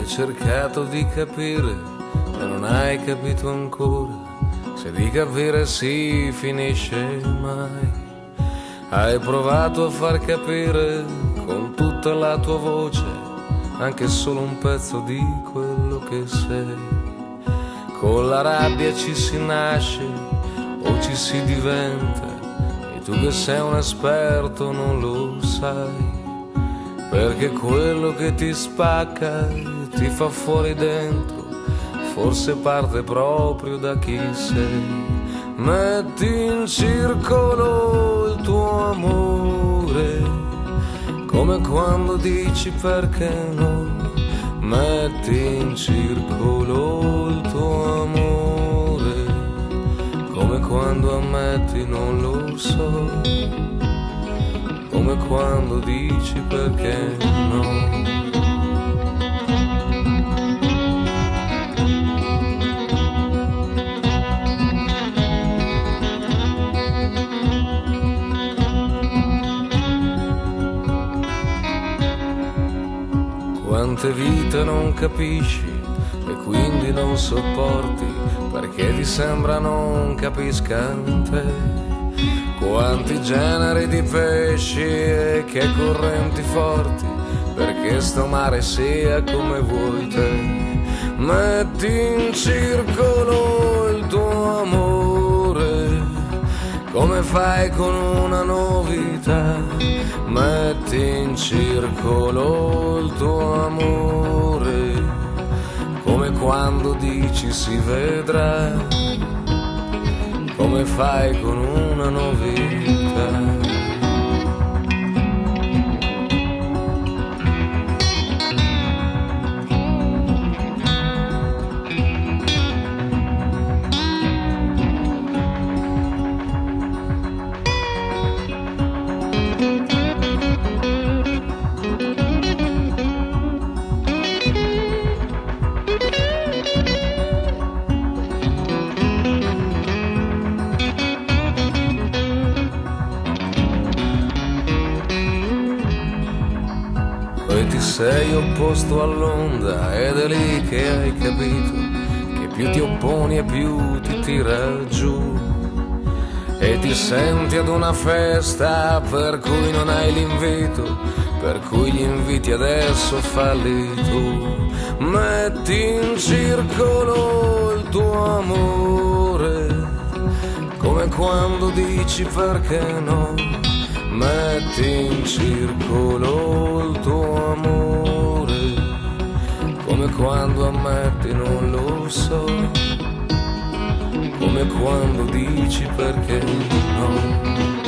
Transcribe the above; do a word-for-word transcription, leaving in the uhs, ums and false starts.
Hai cercato di capire e non hai capito ancora, se di capire si finisce mai. Hai provato a far capire con tutta la tua voce anche solo un pezzo di quello che sei. Con la rabbia ci si nasce o ci si diventa, e tu che sei un esperto non lo sai, perché quello che ti spacca ti fa fuori dentro forse parte proprio da chi sei. Metti in circolo il tuo amore, come quando dici perché no. Metti in circolo il tuo amore, come quando ammetti non lo so, come quando dici perché no. Quante vite non capisci e quindi non sopporti perché ti sembra non capiscano te. Quanti generi di pesci e che correnti forti perché sto mare sia come vuoi te. Metti in circolo il tuo amore, come fai con una novità. Metti in circolo il tuo amore, come quando dici si vedrà, come fai con una novità. E ti sei opposto all'onda ed è lì che hai capito che più ti opponi e più ti tira giù. E ti senti ad una festa per cui non hai l'invito, per cui gli inviti adesso falli tu. Metti in circolo il tuo amore, come quando dici perché no. Metti in circolo il tuo amore, come quando ammetti non lo so, come quando dici perché no.